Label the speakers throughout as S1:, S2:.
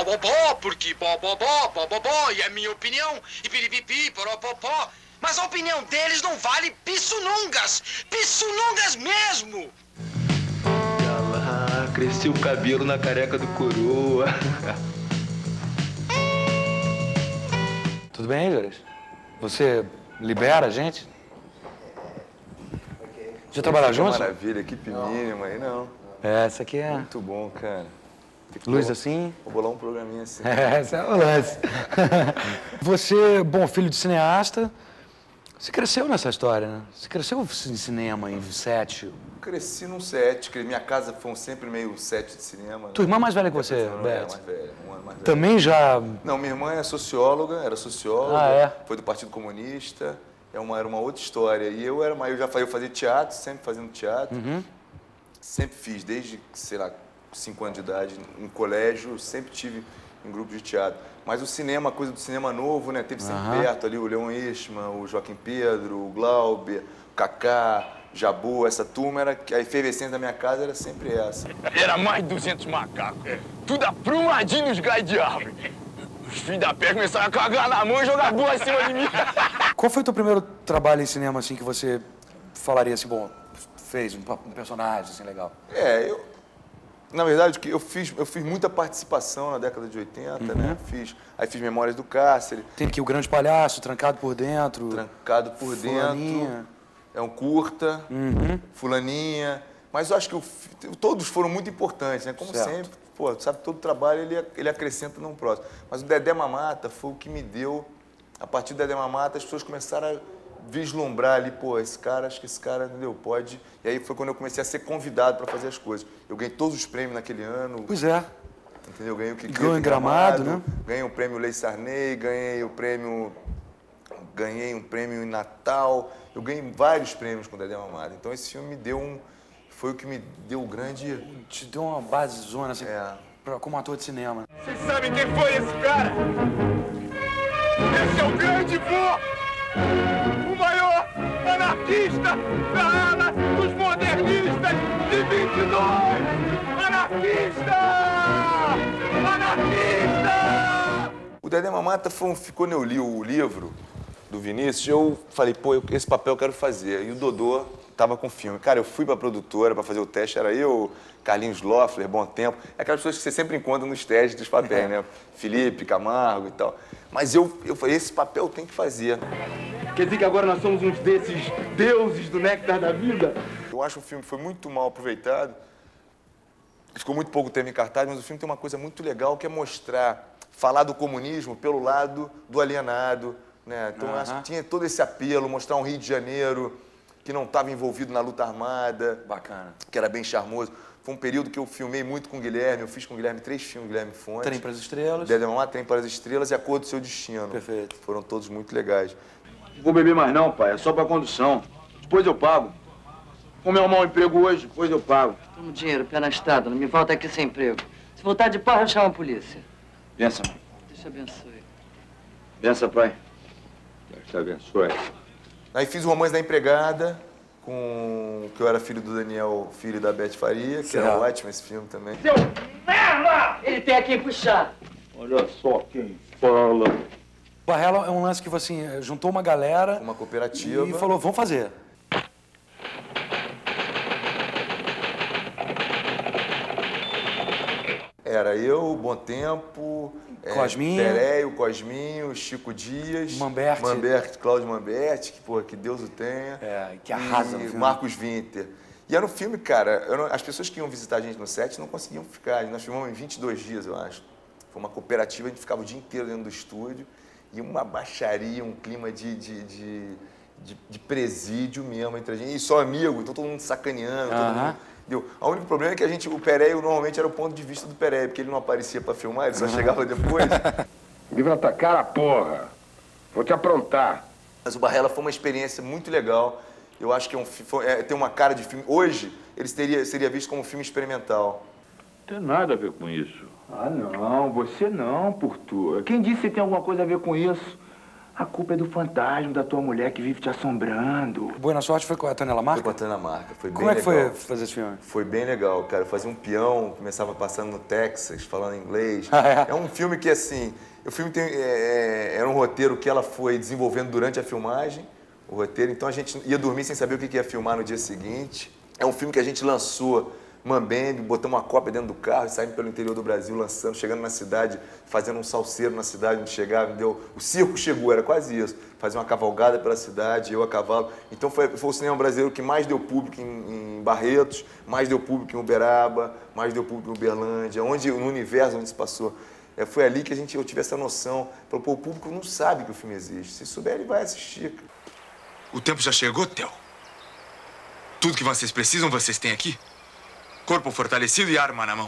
S1: bobobó, porque bobobó, bobobó, e é minha opinião, e piripipi, poropopó. Mas a opinião deles não vale pissunungas mesmo!
S2: Ah, cresceu o cabelo na careca do coroa.
S3: Tudo bem, Juras? Você libera a gente? Já trabalhar juntos?
S2: Maravilha, equipe mínima aí, não.
S3: É, essa aqui é...
S2: Muito bom, cara.
S3: Luz assim?
S2: Vou bolar um programinha assim.
S3: É, esse é o lance. Você, bom, filho de cineasta, você cresceu nessa história, né? Você cresceu em cinema, em set.
S2: Cresci num set, minha casa foi sempre meio set de cinema.
S3: Tua irmã mais velha que você,
S2: não,
S3: Beto?
S2: É, mais velha, um ano mais velha.
S3: Também já...
S2: Não, minha irmã é socióloga, era socióloga.
S3: Ah, é?
S2: Foi do Partido Comunista. Era uma outra história. E eu fazia teatro, sempre fazendo teatro.
S3: Uhum.
S2: Sempre fiz, desde, sei lá, 5 anos de idade, em colégio, sempre tive em grupo de teatro. Mas o cinema, a coisa do cinema novo, né? Teve sempre perto ali o Leon Eastman, o Joaquim Pedro, o Glauber, o Kaká, Jabu, essa turma, a efervescência da minha casa era sempre essa.
S4: Era mais de 200 macacos, tudo aprumadinho nos galhos de árvore. Os filhos da pé começaram a cagar na mão e jogar bola em cima de mim.
S3: Qual foi o teu primeiro trabalho em cinema, assim, que você falaria assim, bom, fez um personagem, assim, legal?
S2: Na verdade, eu fiz muita participação na década de 80, né? Aí fiz Memórias do Cárcere.
S3: Tem aqui o Grande Palhaço, Trancado por Dentro.
S2: Trancado por
S3: Fulaninha.
S2: Dentro. É um curta. Fulaninha. Mas eu acho que todos foram muito importantes, né? Como sempre, pô, sabe, todo trabalho ele acrescenta num próximo. Mas o Dedé Mamata foi o que me deu, a partir do Dedé Mamata, as pessoas começaram a vislumbrar ali, pô, acho que esse cara, entendeu, pode... E aí foi quando eu comecei a ser convidado para fazer as coisas. Eu ganhei todos os prêmios naquele ano.
S3: Pois é.
S2: Entendeu? Ganhei o que
S3: ganhou em Gramado, né?
S2: Ganhei o prêmio Lei Sarney, ganhei um prêmio em Natal. Eu ganhei vários prêmios com o Dedé Mamata. Então esse filme foi o que me deu o grande...
S3: Te deu uma base zona, assim, como ator de cinema.
S4: Vocês sabem quem foi esse cara? Esse é o grande vô! O maior anarquista da ala dos modernistas de 22! Anarquista! Anarquista!
S2: O Dedé Mamata quando eu li o livro do Vinícius, eu falei, pô, esse papel eu quero fazer. E o Dodô tava com o filme. Cara, eu fui pra produtora pra fazer o teste, era eu, Carlinhos Loeffler, Bom Tempo. É aquelas pessoas que você sempre encontra nos testes dos papéis, né? Felipe, Camargo e tal. Mas eu falei, esse papel tem que fazer.
S4: Quer dizer que agora nós somos uns desses deuses do néctar da vida?
S2: Eu acho que o filme foi muito mal aproveitado. Ficou muito pouco tempo em cartaz, mas o filme tem uma coisa muito legal, que é falar do comunismo pelo lado do alienado, né? Então, eu acho que tinha todo esse apelo, mostrar um Rio de Janeiro que não estava envolvido na luta armada.
S3: Bacana.
S2: Que era bem charmoso. Foi um período que eu filmei muito com o Guilherme. Eu fiz com o Guilherme 3 filmes, Guilherme Fontes.
S3: Trem para as Estrelas.
S2: Dedé Mamata, Trem para as Estrelas e A Cor do Seu Destino.
S3: Perfeito.
S2: Foram todos muito legais.
S4: Não vou beber mais não, pai. É só pra condução. Depois eu pago. Como eu arrumar um emprego hoje, depois eu pago.
S5: Toma dinheiro, pé na estrada. Não me volta aqui sem emprego. Se voltar de pau, eu chamo a polícia.
S4: Benção, mãe.
S5: Deus te abençoe.
S4: Benção, pai.
S2: Deus te abençoe. Aí fiz o Romance da Empregada, que eu era filho do Daniel, filho da Beth Faria, que era ótimo esse filme também.
S5: Seu merda! Ele tem a quem puxar.
S4: Olha só quem fala.
S3: Barrela é um lance que você juntou uma galera...
S2: Uma cooperativa.
S3: E falou, vamos fazer.
S2: Era eu, Bom Tempo,
S3: Cosminho.
S2: Pereio, Cosminho, Chico Dias, Cláudio Mamberti, que Deus o tenha.
S3: Que arrasa no
S2: e
S3: filme.
S2: Marcos Winter. E era um filme, cara, as pessoas que iam visitar a gente no set não conseguiam ficar. Nós filmamos em 22 dias, eu acho. Foi uma cooperativa, a gente ficava o dia inteiro dentro do estúdio. E uma baixaria, um clima de presídio mesmo entre a gente. E só amigo, então todo mundo sacaneando, todo mundo... O único problema é que o Pereio normalmente era o ponto de vista do Pereio, porque ele não aparecia pra filmar, ele só chegava depois.
S4: Livra tua cara, porra! Vou te aprontar.
S2: Mas o Barrela foi uma experiência muito legal. Eu acho que tem uma cara de filme. Hoje, ele seria visto como um filme experimental.
S6: Não tem nada a ver com isso.
S4: Ah, não. Você não, Portura. Quem disse que tem alguma coisa a ver com isso?
S7: A culpa é do fantasma da tua mulher que vive te assombrando.
S3: Boa Sorte foi com a Tânia Lamarca?
S2: Foi com a Tânia Lamarca, foi bem
S3: Como é que
S2: legal.
S3: foi fazer esse filme?
S2: Foi bem legal, cara. Eu fazia um peão, começava passando no Texas, falando inglês. É um filme que, assim, o filme era um roteiro que ela foi desenvolvendo durante a filmagem, o roteiro. Então a gente ia dormir sem saber o que ia filmar no dia seguinte. É um filme que a gente lançou Mambembe, botamos uma cópia dentro do carro e saímos pelo interior do Brasil lançando, chegando na cidade, fazendo um salseiro na cidade, onde chegava, o circo chegou, era quase isso. Fazia uma cavalgada pela cidade, eu a cavalo. Então foi o cinema brasileiro que mais deu público em Barretos, mais deu público em Uberaba, mais deu público em Uberlândia, no universo onde se passou. Foi ali que eu tive essa noção. Falei, pô, o público não sabe que o filme existe. Se souber, ele vai assistir.
S8: O tempo já chegou, Theo. Tudo que vocês precisam, vocês têm aqui. Corpo fortalecido e arma na mão.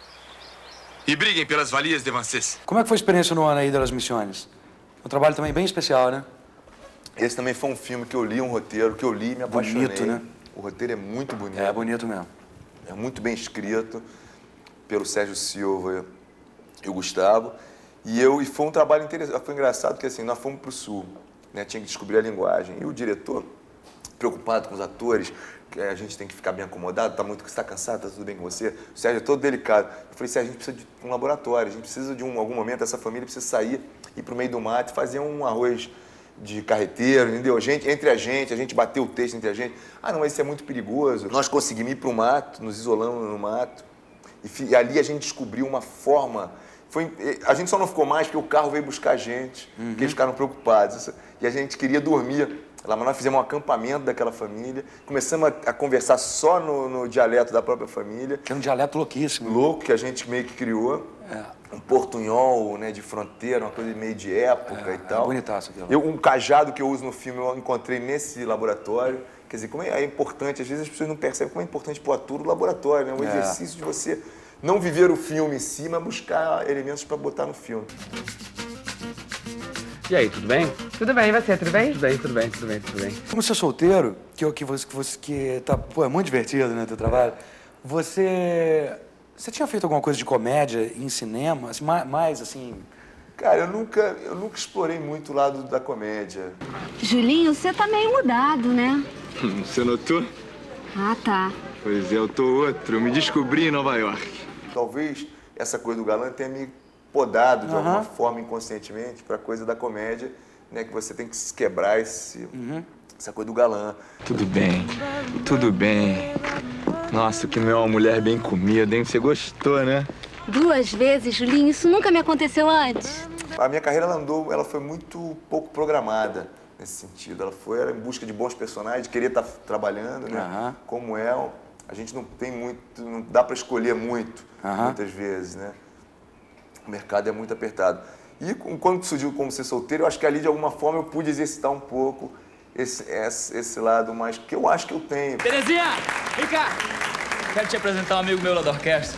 S8: E briguem pelas valias de vocês.
S3: Como é que foi a experiência no Ano aí das Missões? Um trabalho também bem especial, né?
S2: Esse também foi um filme que eu li, um roteiro que eu li e me apaixonei.
S3: Bonito, né?
S2: O roteiro é muito bonito.
S3: É bonito mesmo.
S2: É muito bem escrito pelo Sérgio Silva e o Gustavo. E foi um trabalho interessante. Foi engraçado porque assim, nós fomos para o Sul, né? Tinha que descobrir a linguagem. E o diretor, preocupado com os atores, a gente tem que ficar bem acomodado, você está cansado, está tudo bem com você? O Sérgio é todo delicado. Eu falei, Sérgio, a gente precisa de um laboratório, a gente precisa de algum momento, essa família precisa sair, ir para o meio do mato e fazer um arroz de carreteiro, entendeu? Entre a gente bateu o texto entre a gente. Ah, não, mas isso é muito perigoso. Nós conseguimos ir para o mato, nos isolamos no mato, e ali a gente descobriu uma forma. A gente só não ficou mais porque o carro veio buscar a gente, porque eles ficaram preocupados. E a gente queria dormir lá, mas nós fizemos um acampamento daquela família, começamos a conversar só no dialeto da própria família.
S3: Que é um dialeto louquíssimo.
S2: Louco, que a gente meio que criou. Um portunhol, né, de fronteira, uma coisa meio de época e tal.
S3: É bonitaço aquilo.
S2: Um cajado que eu uso no filme eu encontrei nesse laboratório. Quer dizer, como é importante, às vezes as pessoas não percebem como é importante para o ator o laboratório, né? O exercício de você não viver o filme em si, mas buscar elementos para botar no filme.
S9: E aí, tudo bem?
S10: Tudo bem, e você? Tudo bem?
S9: Tudo bem.
S3: Como você é solteiro, que tá, pô, é muito divertido, né, teu trabalho, você tinha feito alguma coisa de comédia em cinema, assim, mais assim...
S2: Cara, eu nunca explorei muito o lado da comédia.
S11: Julinho, você tá meio mudado, né?
S8: Você notou?
S11: Ah, tá.
S8: Pois é, eu tô outro. Eu me descobri em Nova York.
S2: Talvez essa coisa do galã tenha me podado de alguma forma inconscientemente para a coisa da comédia, né? Que você tem que se quebrar essa coisa do galã.
S8: Tudo bem. Nossa, que não é uma mulher bem comida, hein? Você gostou, né?
S11: 2 vezes, Julinho, isso nunca me aconteceu antes.
S2: A minha carreira ela foi muito pouco programada nesse sentido. Ela era em busca de bons personagens, de querer estar trabalhando, né? Como a gente não tem muito, não dá para escolher muito, muitas vezes, né? O mercado é muito apertado. E quando surgiu Como Ser Solteiro, eu acho que ali, de alguma forma, eu pude exercitar um pouco esse lado mais que eu acho que eu tenho.
S12: Terezinha, vem cá! Quero te apresentar um amigo meu lá da orquestra.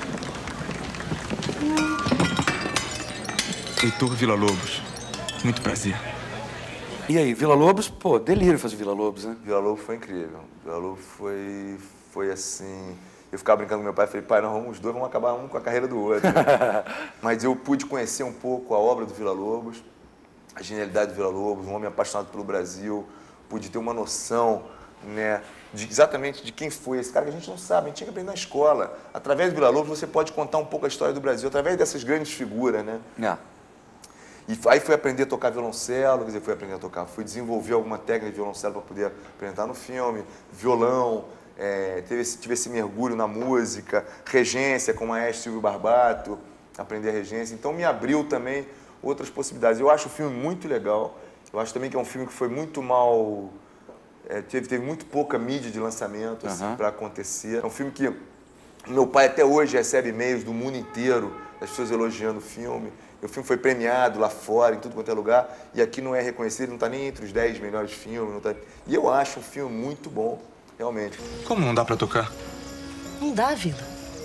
S8: Heitor Villa-Lobos. Muito prazer.
S3: E aí, Villa-Lobos, pô, delírio fazer Villa-Lobos, né?
S2: Villa-Lobos foi incrível. Villa-Lobos foi assim... Eu ficava brincando com meu pai, falei, pai, os dois vamos acabar um com a carreira do outro. Né? Mas eu pude conhecer um pouco a obra do Villa-Lobos, a genialidade do Villa-Lobos, um homem apaixonado pelo Brasil, pude ter uma noção, né, exatamente de quem foi esse cara que a gente não sabe, a gente tinha que aprender na escola. Através do Villa-Lobos você pode contar um pouco a história do Brasil, através dessas grandes figuras, né? E aí fui aprender a tocar violoncelo, quer dizer, fui desenvolver alguma técnica de violoncelo para poder apresentar no filme, violão, tive esse mergulho na música, regência com o maestro Silvio Barbato, aprender a regência. Então me abriu também outras possibilidades. Eu acho o filme muito legal. Eu acho também que é um filme que foi muito mal... teve muito pouca mídia de lançamento assim, para acontecer. É um filme que meu pai até hoje recebe e-mails do mundo inteiro, das pessoas elogiando o filme. O filme foi premiado lá fora, em tudo quanto é lugar, e aqui não é reconhecido, não está nem entre os 10 melhores filmes. Não tá... E eu acho um filme muito bom, realmente.
S8: Como não dá para tocar?
S13: Não dá, Vila.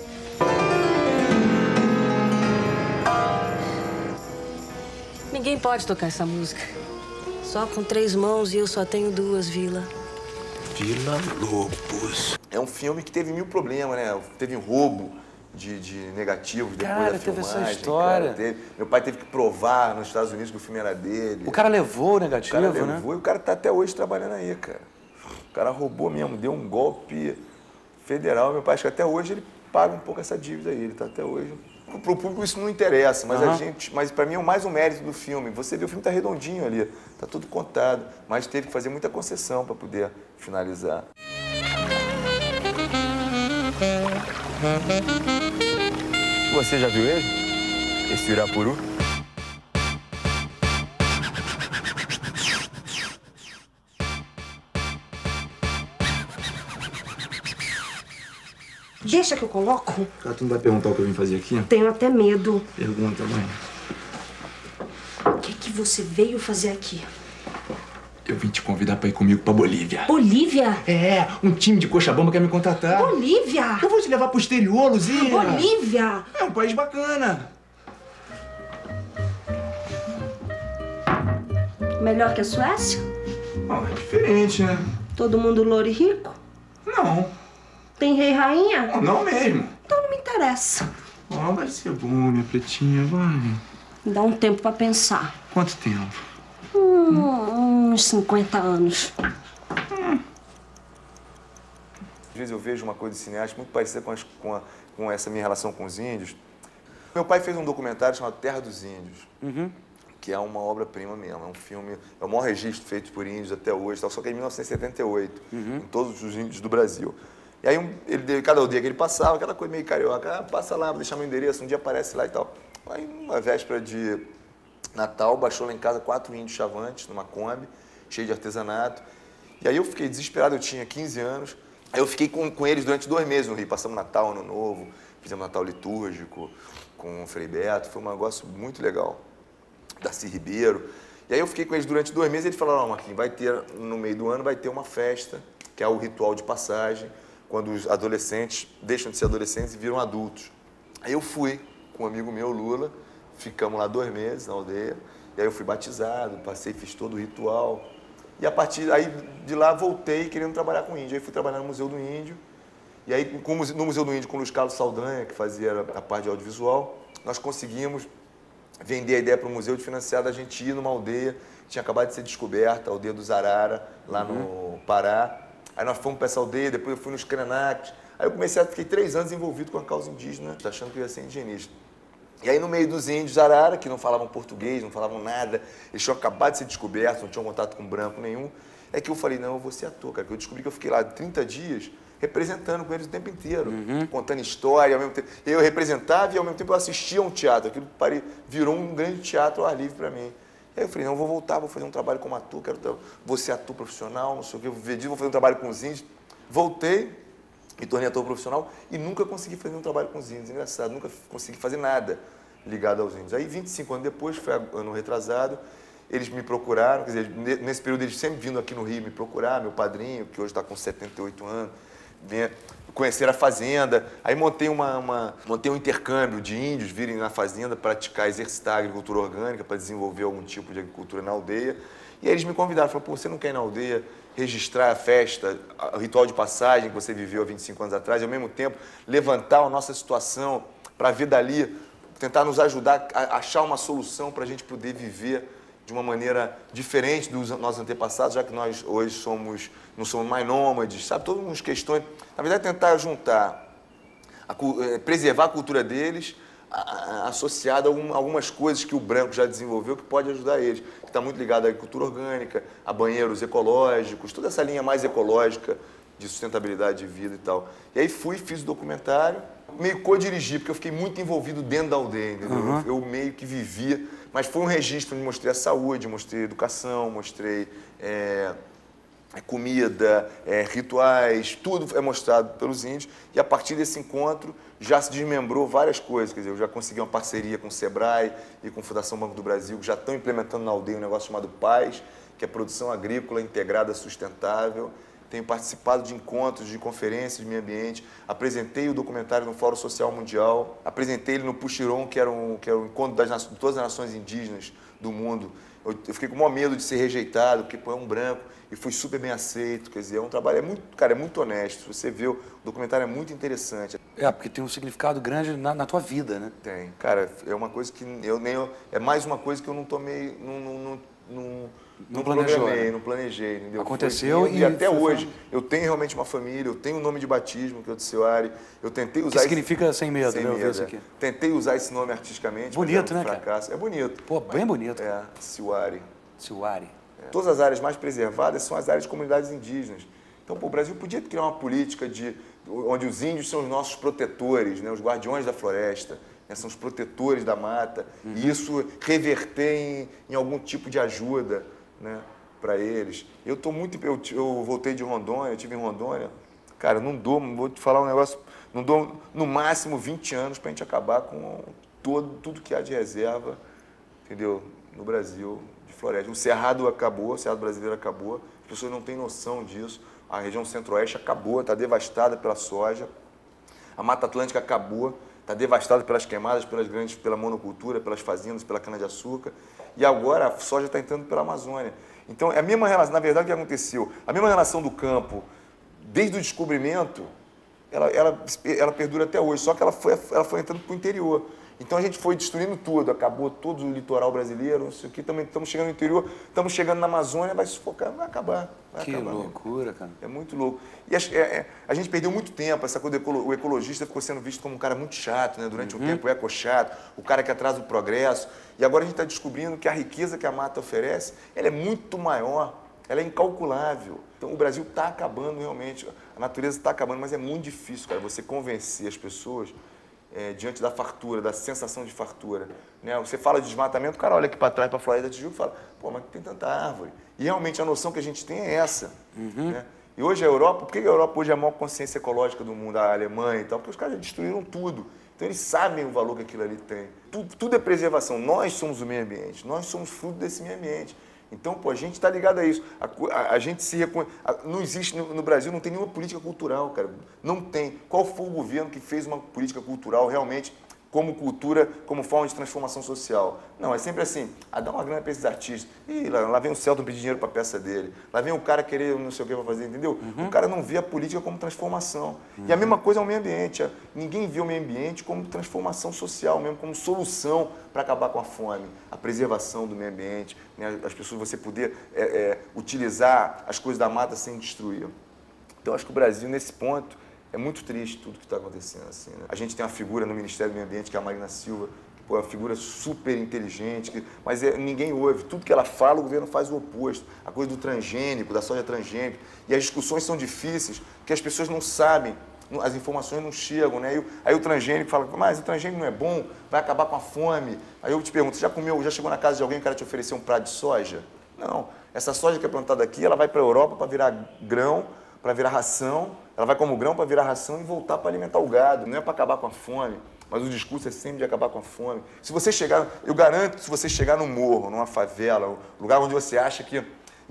S13: Ninguém pode tocar essa música. Só com 3 mãos e eu só tenho 2, Vila.
S2: Villa-Lobos. É um filme que teve 1000 problemas, né? Teve roubo, de negativos depois
S3: cara,
S2: da filmagem.
S3: teve essa história.
S2: Cara, meu pai teve que provar nos Estados Unidos que o filme era dele.
S3: O cara levou o negativo,
S2: né? O cara levou,
S3: né?
S2: E o cara tá até hoje trabalhando aí, cara. O cara roubou mesmo, deu um golpe federal. Meu pai, acho que até hoje ele paga um pouco essa dívida aí. Ele tá até hoje... Pro público isso não interessa, mas para mim é mais um mérito do filme. Você vê, o filme tá redondinho ali, tá tudo contado, mas teve que fazer muita concessão para poder finalizar.
S8: Você já viu ele? Esse Irapuru?
S13: Deixa que eu coloco.
S8: Cara, tu não vai perguntar o que eu vim fazer aqui?
S13: Tenho até medo.
S8: Pergunta, mãe.
S13: O que você veio fazer aqui?
S8: Eu vim te convidar pra ir comigo pra Bolívia.
S13: Bolívia?
S8: É, um time de Cochabamba quer me contratar.
S13: Bolívia?
S8: Eu vou te levar pro exterior, Luzia.
S13: Bolívia?
S8: É um país bacana.
S13: Melhor que a Suécia?
S8: Oh, é diferente, né?
S13: Todo mundo louro e rico?
S8: Não.
S13: Tem rei e rainha?
S8: Oh, não mesmo.
S13: Então não me interessa.
S8: Oh, vai ser bom, minha pretinha, vai.
S13: Me dá um tempo pra pensar.
S8: Quanto tempo?
S13: Uns 50 anos.
S2: Às vezes eu vejo uma coisa de cineasta muito parecida com essa minha relação com os índios. Meu pai fez um documentário chamado Terra dos Índios, que é uma obra-prima mesmo. É um filme, é o maior registro feito por índios até hoje, só que é em 1978, em todos os índios do Brasil. E aí, cada dia que ele passava, aquela coisa meio carioca, passa lá, deixa meu endereço, um dia aparece lá e tal. Aí, uma véspera de Natal, baixou lá em casa 4 índios chavantes, numa Kombi, cheio de artesanato. E aí eu fiquei desesperado, eu tinha 15 anos. Aí eu fiquei com eles durante 2 meses no Rio. Passamos Natal, Ano Novo, fizemos Natal litúrgico com o Frei Beto. Foi um negócio muito legal. Darcy Ribeiro. E aí eu fiquei com eles durante 2 meses e eles falaram, Marquinhos, vai ter, no meio do ano, vai ter uma festa, que é o ritual de passagem, quando os adolescentes deixam de ser adolescentes e viram adultos. Aí eu fui com um amigo meu, Lula, ficamos lá 2 meses na aldeia, e aí eu fui batizado, passei, fiz todo o ritual. E a partir aí de lá voltei querendo trabalhar com índio. Aí fui trabalhar no Museu do Índio. E aí no Museu do Índio com o Luiz Carlos Saldanha, que fazia a parte de audiovisual, nós conseguimos vender a ideia para o museu de financiar da gente ir numa aldeia, tinha acabado de ser descoberta, a aldeia do Zarara, lá no Pará. Aí nós fomos para essa aldeia, depois eu fui nos Krenak. Aí eu fiquei 3 anos envolvido com a causa indígena, achando que eu ia ser indigenista. E aí no meio dos índios Arara, que não falavam português, não falavam nada, eles tinham acabado de ser descobertos, não tinham contato com branco nenhum, é que eu falei, não, eu vou ser ator, cara, que eu descobri que eu fiquei lá 30 dias representando com eles o tempo inteiro, contando história, ao mesmo tempo. Eu representava e ao mesmo tempo eu assistia a um teatro, aquilo virou um grande teatro ao ar livre para mim. E aí eu falei, não, eu vou voltar, vou fazer um trabalho como ator, vou ser ator profissional, não sei o quê, vou fazer um trabalho com os índios. Voltei, me tornei ator profissional e nunca consegui fazer um trabalho com os índios, engraçado, nunca consegui fazer nada ligado aos índios. Aí 25 anos depois, foi ano retrasado, eles me procuraram, quer dizer, nesse período eles sempre vindo aqui no Rio me procurar, meu padrinho, que hoje está com 78 anos, conhecer a fazenda, aí montei um intercâmbio de índios virem na fazenda praticar, exercitar a agricultura orgânica para desenvolver algum tipo de agricultura na aldeia. E aí eles me convidaram, falaram, pô, você não quer ir na aldeia registrar a festa, o ritual de passagem que você viveu há 25 anos atrás, e ao mesmo tempo levantar a nossa situação para ver dali, tentar nos ajudar a achar uma solução para a gente poder viver de uma maneira diferente dos nossos antepassados, já que nós hoje não somos mais nômades, sabe? Todas as questões. Na verdade, tentar juntar, preservar a cultura deles, associada a algumas coisas que o branco já desenvolveu que pode ajudar eles. Que está muito ligado à agricultura orgânica, a banheiros ecológicos, toda essa linha mais ecológica de sustentabilidade de vida e tal. E aí fiz o documentário, meio co-dirigi, porque eu fiquei muito envolvido dentro da aldeia, entendeu? Eu meio que vivia, mas foi um registro onde mostrei a saúde, mostrei a educação, mostrei comida, rituais, tudo é mostrado pelos índios. E a partir desse encontro já se desmembrou várias coisas, quer dizer, eu já consegui uma parceria com o Sebrae e com a Fundação Banco do Brasil, que já estão implementando na aldeia um negócio chamado PAS, que é Produção Agrícola Integrada Sustentável. tenho participado de encontros, de conferências de meio ambiente, apresentei o documentário no Fórum Social Mundial, apresentei ele no Puxiron, que era o encontro de todas as nações indígenas do mundo. Eu fiquei com o maior medo de ser rejeitado, porque é um branco, e fui super bem aceito. Quer dizer, é um trabalho, é muito honesto. Se você vê, o documentário é muito interessante.
S3: Porque tem um significado grande na tua vida, né?
S2: Tem. Cara, é uma coisa que é mais uma coisa que eu não tomei, não programei, não planejei, entendeu?
S3: Aconteceu
S2: e até hoje eu tenho realmente uma família, eu tenho um nome de batismo, que é o Tsuari. Eu tentei usar.
S3: Que significa sem medo,
S2: sem
S3: né?
S2: medo,
S3: isso aqui.
S2: Tentei usar esse nome artisticamente.
S3: Bonito, né,
S2: fracasso.
S3: cara?
S2: É bonito.
S3: Pô, bem bonito.
S2: É, Tsuari.
S3: Tsuari.
S2: Todas as áreas mais preservadas são as áreas de comunidades indígenas. Então, o Brasil podia criar uma política onde os índios são os nossos protetores, né? Os guardiões da floresta, né? São os protetores da mata, e isso reverter em algum tipo de ajuda, né? Para eles. Eu voltei de Rondônia, eu estive em Rondônia, cara, vou te falar um negócio, não dou no máximo 20 anos para a gente acabar com tudo que há de reserva, entendeu? No Brasil, de floresta. O Cerrado acabou, o Cerrado brasileiro acabou, as pessoas não têm noção disso. A região centro-oeste acabou, está devastada pela soja. A Mata Atlântica acabou, está devastada pelas queimadas, pela monocultura, pelas fazendas, pela cana-de-açúcar. E agora a soja está entrando pela Amazônia. Então, é a mesma relação, na verdade, o que aconteceu? A mesma relação do campo, desde o descobrimento, ela perdura até hoje, só que ela foi entrando para o interior. Então, a gente foi destruindo tudo, acabou todo o litoral brasileiro, isso aqui, também estamos chegando no interior, estamos chegando na Amazônia, vai sufocar, vai acabar.
S3: Que loucura, cara.
S2: É muito louco. E a gente perdeu muito tempo, essa coisa o ecologista ficou sendo visto como um cara muito chato, né? Durante um tempo, o eco-chato, o cara que atrasa o progresso. E agora a gente está descobrindo que a riqueza que a mata oferece, ela é muito maior, ela é incalculável. Então, o Brasil está acabando realmente, a natureza está acabando, mas é muito difícil, cara, você convencer as pessoas diante da fartura, da sensação de fartura. Né? Você fala de desmatamento, o cara olha aqui para trás, para a Floresta da Tijuca e fala, pô, mas tem tanta árvore. E realmente a noção que a gente tem é essa. Né? E hoje a Europa, por que a Europa hoje é a maior consciência ecológica do mundo, a Alemanha e tal? Porque os caras já destruíram tudo. Então eles sabem o valor que aquilo ali tem. Tudo é preservação. Nós somos o meio ambiente, nós somos fruto desse meio ambiente. Então, pô, a gente está ligado a isso. A gente se reconhece. Não existe, no Brasil, não tem nenhuma política cultural, cara. Não tem. Qual foi o governo que fez uma política cultural realmente como cultura, como forma de transformação social? Não, é sempre assim, dá uma grana para esses artistas. Ih, lá vem o Celton pedir dinheiro para a peça dele. Lá vem o cara querer não sei o que para fazer, entendeu? O cara não vê a política como transformação. E a mesma coisa é o meio ambiente. Ninguém vê o meio ambiente como transformação social mesmo, como solução para acabar com a fome, a preservação do meio ambiente, né? As pessoas, você poder utilizar as coisas da mata sem destruir. Então, acho que o Brasil, nesse ponto, é muito triste tudo que está acontecendo. Assim, né? A gente tem uma figura no Ministério do Meio Ambiente, que é a Marina Silva, que é uma figura super inteligente, mas ninguém ouve. Tudo que ela fala, o governo faz o oposto. A coisa do transgênico, da soja transgênica. E as discussões são difíceis, porque as pessoas não sabem, as informações não chegam. Né? Aí o transgênico fala, mas o transgênico não é bom, vai acabar com a fome. Aí eu te pergunto, você já chegou na casa de alguém que o cara te oferecer um prato de soja? Não. Essa soja que é plantada aqui, ela vai para a Europa para virar grão, para virar ração, ela vai como grão para virar ração e voltar para alimentar o gado, não é para acabar com a fome, mas o discurso é sempre de acabar com a fome. Se você chegar, eu garanto, se você chegar num morro, numa favela, um lugar onde você acha que...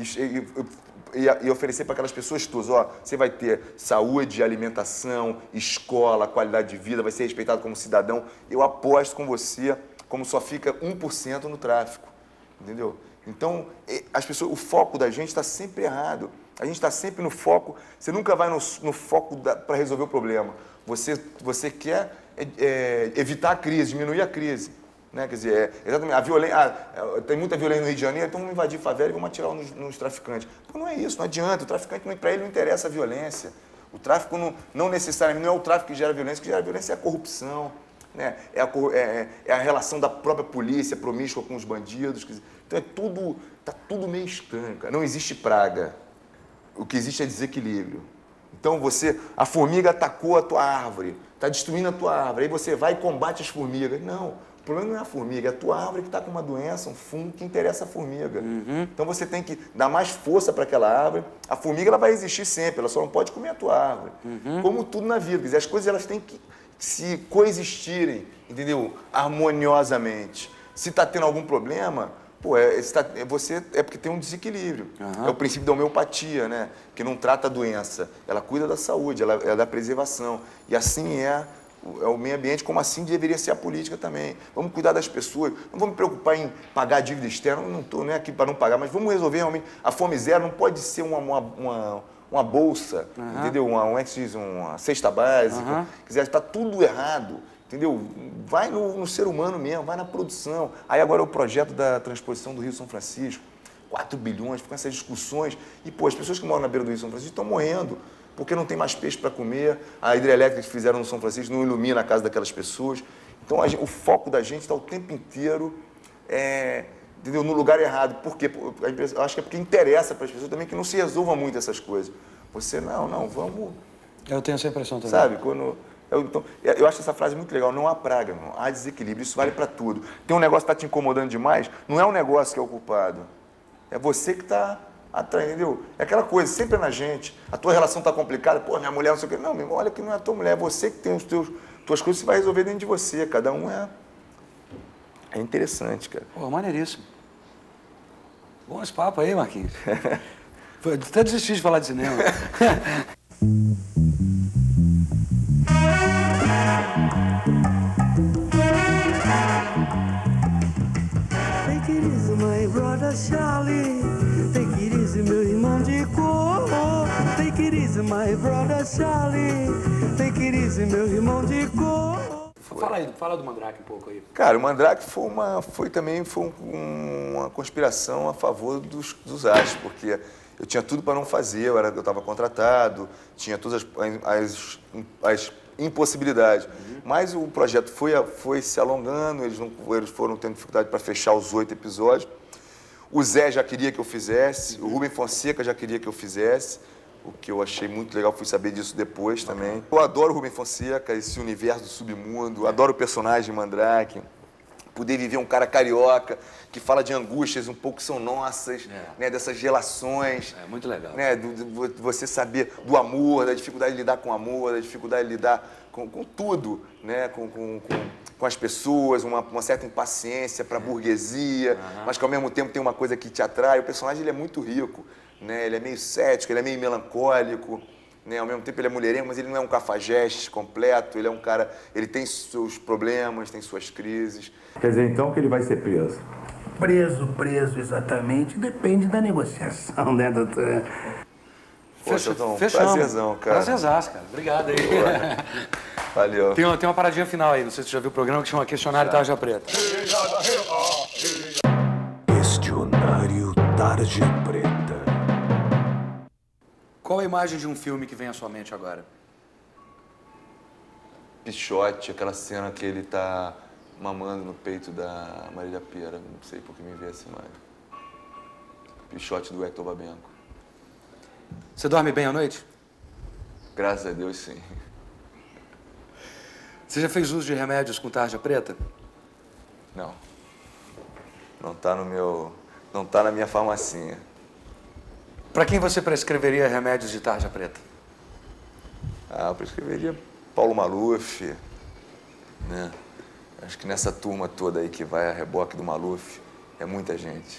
S2: E oferecer para aquelas pessoas todas, você vai ter saúde, alimentação, escola, qualidade de vida, vai ser respeitado como cidadão, eu aposto com você como só fica 1% no tráfico, entendeu? Então, as pessoas, o foco da gente está sempre errado. A gente está sempre no foco, você nunca vai no foco para resolver o problema. Você quer evitar a crise, diminuir a crise. Né? Quer dizer, exatamente, a violência, tem muita violência no Rio de Janeiro, então vamos invadir favela e vamos atirar nos traficantes. Pô, não é isso, não adianta, o traficante, para ele não interessa a violência. O tráfico não necessariamente, não é o tráfico que gera violência é a corrupção. Né? É a relação da própria polícia promíscua com os bandidos. Então está tudo meio estranho, cara. Não existe praga. O que existe é desequilíbrio. Então a formiga atacou a tua árvore, está destruindo a tua árvore, aí você vai e combate as formigas. Não, o problema não é a formiga, é a tua árvore que está com uma doença, um fungo que interessa a formiga. Então você tem que dar mais força para aquela árvore. A formiga ela vai existir sempre, ela só não pode comer a tua árvore. Como tudo na vida, quer dizer, as coisas elas têm que se coexistirem, entendeu? Harmoniosamente. Se está tendo algum problema, Pô, você é porque tem um desequilíbrio. É o princípio da homeopatia, né? Que não trata a doença, ela cuida da saúde, ela é da preservação. E assim é o meio ambiente, como assim deveria ser a política também. Vamos cuidar das pessoas, não vamos me preocupar em pagar a dívida externa, não estou nem aqui para não pagar, mas vamos resolver realmente. A fome zero não pode ser uma bolsa, entendeu? Uma cesta básica. Quiser, está tudo errado. Entendeu? Vai no ser humano mesmo, vai na produção. Aí agora é o projeto da transposição do Rio São Francisco, 4 bilhões, com essas discussões. E, pô, as pessoas que moram na beira do Rio São Francisco estão morrendo, porque não tem mais peixe para comer. A hidrelétrica que fizeram no São Francisco não ilumina a casa daquelas pessoas. Então, o foco da gente está o tempo inteiro entendeu? No lugar errado. Por quê? Eu acho que é porque interessa para as pessoas também que não se resolvam muito essas coisas. Você, não, vamos...
S3: Eu tenho essa impressão também.
S2: Sabe? Então, eu acho essa frase muito legal, não há praga, não há desequilíbrio, isso vale para tudo. Tem um negócio que está te incomodando demais, não é o negócio que é o culpado, é você que está atrás, entendeu? É aquela coisa, sempre é na gente, a tua relação está complicada, pô, minha mulher não sei o quê. Não, meu irmão, olha que não é a tua mulher, é você que tem tuas coisas, você vai resolver dentro de você, cada um é interessante, cara.
S3: Pô, maneiríssimo. Bom esse papo aí, Marquinhos. Até desisti de falar de cinema.
S10: Take it easy, my brother Charlie. Take it easy, meu irmão de cor. Take it easy, my brother Charlie. Take it easy, meu irmão de cor.
S3: Fala do Mandrake um pouco aí.
S2: Cara, o Mandrake foi uma conspiração a favor dos astros, porque eu tinha tudo para não fazer, eu estava contratado, tinha todas as impossibilidades. Mas o projeto foi se alongando, eles foram tendo dificuldade para fechar os 8 episódios. O Zé já queria que eu fizesse, o Rubem Fonseca já queria que eu fizesse, o que eu achei muito legal, fui saber disso depois também. Eu adoro o Rubem Fonseca, esse universo do submundo, adoro o personagem Mandrake. Poder viver um cara carioca, que fala de angústias um pouco que são nossas, né, dessas relações.
S3: É muito legal.
S2: Né, você saber do amor, da dificuldade de lidar com o amor, da dificuldade de lidar com tudo, né, com as pessoas, uma certa impaciência para a burguesia, mas que ao mesmo tempo tem uma coisa que te atrai. O personagem ele é muito rico, né, ele é meio cético, ele é meio melancólico. Né? Ao mesmo tempo ele é mulherengo, mas ele não é um cafajeste completo, ele é um cara, ele tem seus problemas, tem suas crises.
S14: Quer dizer, então, que ele vai ser preso?
S15: Preso, exatamente, depende da negociação, né, doutor?
S2: Fechamos.
S3: Prazerzão, cara. Prazerzaço, cara. Obrigado aí.
S2: Valeu.
S3: Tem uma paradinha final aí, não sei se você já viu o programa que chama Questionário Tarja Preta.
S10: Questionário Tarja Preta.
S3: Qual a imagem de um filme que vem à sua mente agora?
S2: Pichote, aquela cena que ele tá mamando no peito da Marília Pêra. Não sei por que me veio essa imagem. Pichote do Hector Babenco.
S3: Você dorme bem à noite?
S2: Graças a Deus, sim.
S3: Você já fez uso de remédios com tarja preta?
S2: Não. Não tá no meu... Não tá na minha farmacinha.
S3: Para quem você prescreveria remédios de tarja preta?
S2: Eu prescreveria Paulo Maluf, né? Acho que nessa turma toda aí que vai a reboque do Maluf, é muita gente.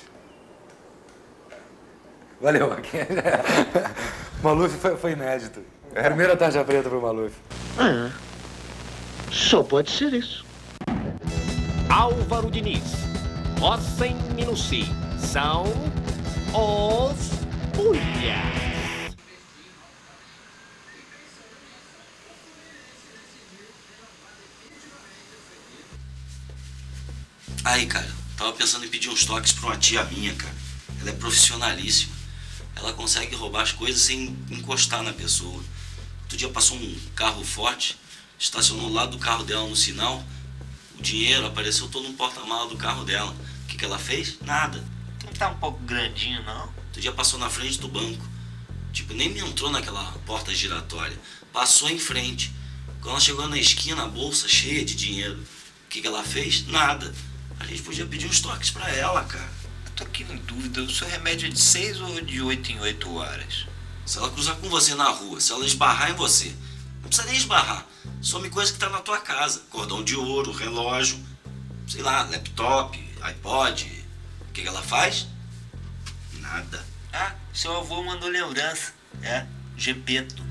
S3: Valeu, Marquinhos. Maluf foi inédito. Primeira tarja preta pro Maluf.
S16: Só pode ser isso.
S17: Álvaro Diniz, Rossem Minuci, são os Pulhas.
S18: Aí, cara, tava pensando em pedir uns toques pra uma tia minha, cara. Ela é profissionalíssima. Ela consegue roubar as coisas sem encostar na pessoa. Outro dia passou um carro forte, estacionou ao lado do carro dela no sinal. O dinheiro apareceu todo no porta-mala do carro dela. O que ela fez? Nada.
S16: Não tá um pouco grandinho, não?
S18: Outro dia passou na frente do banco. Tipo, nem me entrou naquela porta giratória. Passou em frente. Quando ela chegou na esquina, a bolsa cheia de dinheiro. O que ela fez? Nada. A gente podia pedir uns toques pra ela, cara.
S16: Eu tô aqui em dúvida. O seu remédio é de 6 ou de 8 em 8 horas?
S18: Se ela cruzar com você na rua, se ela esbarrar em você, não precisa nem esbarrar. Some coisa que tá na tua casa. Cordão de ouro, relógio, sei lá, laptop, iPod. O que ela faz? Nada. Ah, seu avô mandou lembrança. É, Gepeto.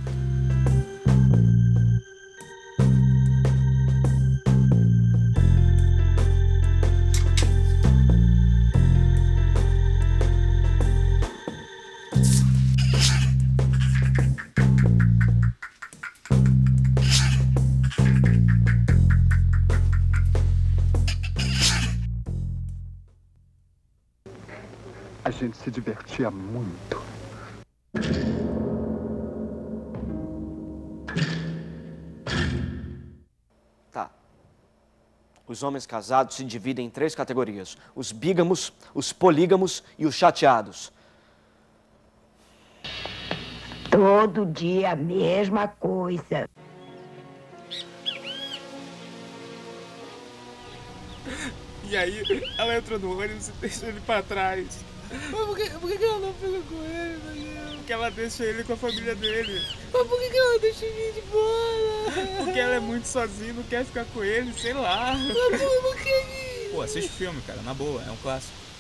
S19: A gente se divertia muito.
S17: Tá. Os homens casados se dividem em 3 categorias: os bígamos, os polígamos e os chateados.
S20: Todo dia a mesma coisa.
S21: E aí, ela entrou no ônibus e deixou ele pra trás. Mas por que ela não fica com ele, meu Deus? Porque ela deixa ele com a família dele. Mas por que ela deixa ele de bola? Porque ela é muito sozinha, não quer ficar com ele, sei lá. Mas por que?
S12: Pô, assiste o filme, cara, na boa, é um clássico.